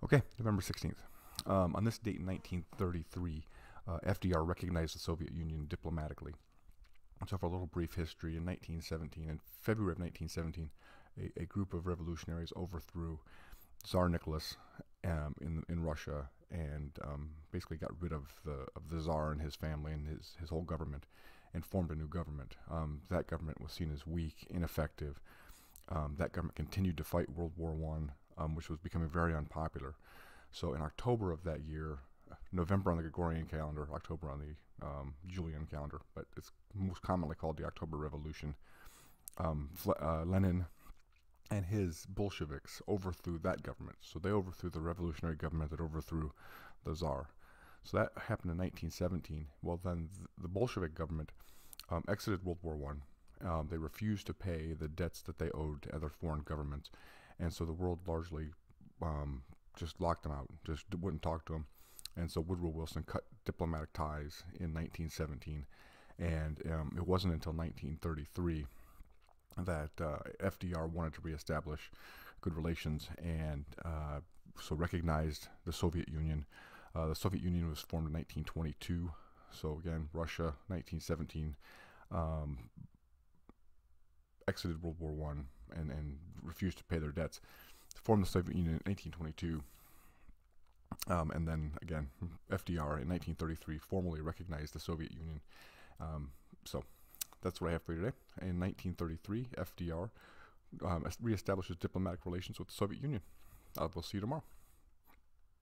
Okay, November 16th. On this date in 1933, FDR recognized the Soviet Union diplomatically. So, for a little brief history, in 1917, in February of 1917, a group of revolutionaries overthrew Tsar Nicholas in Russia and basically got rid of the Tsar and his family and his whole government and formed a new government. That government was seen as weak, ineffective. That government continued to fight World War I, which was becoming very unpopular. So in October of that year, November on the Gregorian calendar, October on the Julian calendar, but it's most commonly called the October Revolution, Lenin and his Bolsheviks overthrew that government. So they overthrew the revolutionary government that overthrew the Tsar. So that happened in 1917. Well, then the Bolshevik government exited World War I. They refused to pay the debts that they owed to other foreign governments, and so the world largely just locked them out, just wouldn't talk to them. And so Woodrow Wilson cut diplomatic ties in 1917, and it wasn't until 1933 that FDR wanted to reestablish good relations and so recognized the Soviet Union. The Soviet Union was formed in 1922. So again, Russia, 1917, exited World War I and refused to pay their debts. Formed the Soviet Union in 1822. And then again, FDR in 1933 formally recognized the Soviet Union. So that's what I have for you today. In 1933, FDR reestablishes diplomatic relations with the Soviet Union. We'll see you tomorrow.